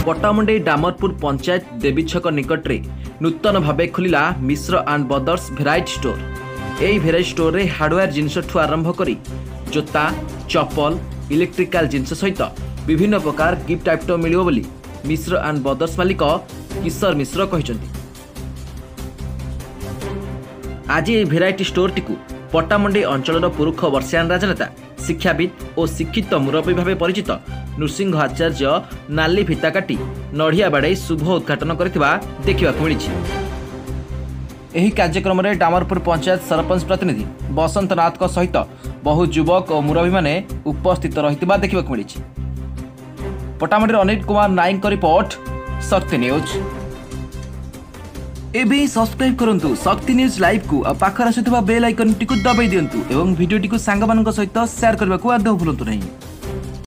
पट्टामुंडई डामरपुर पंचायत देवी छक निकट में नूतन भाव खोलिला Mishra and brothers variety store. यही भेराइटी स्टोर रे हार्डवेयर जिनस ठू आरंभ करी जोता चप्पल इलेक्ट्रिकल जिनस सहित विभिन्न प्रकार गिफ्ट आइटम मिलियो बोली मिश्र एंड ब्रदर्स मालिक किशोर मिश्र कहते। आज ये भेराइटी स्टोर टी पट्टामुंडई अंचल पुरुष वर्षियान राजनेता शिक्षाविद और शिक्षित मुरब्बी भाव परिचित नृसिंह आचार्य नाली फिता काटी नड़िया बाड़े शुभ उद्घाटन करथिबा देखिबाक मिलिछि। एही कार्यक्रम में डामरपुर पंचायत सरपंच प्रतिनिधि बसंत नाथ सहित बहु युवक और मुरब्बी माने उपस्थित रहिथिबा देखिबाक मिलिछि। पट्टामुंडई अनिल कुमार नायक को रिपोर्ट, शक्ति न्यूज। एबे सब्सक्राइब करंतु शक्ति न्यूज लाइव को और पाखर आसुथिबा बेल आइकन टिकु दबाई दियंतु एवं वीडियो टिकु सांग मानक सहित शेयर करबा को आदौ भूलंतु नहीं।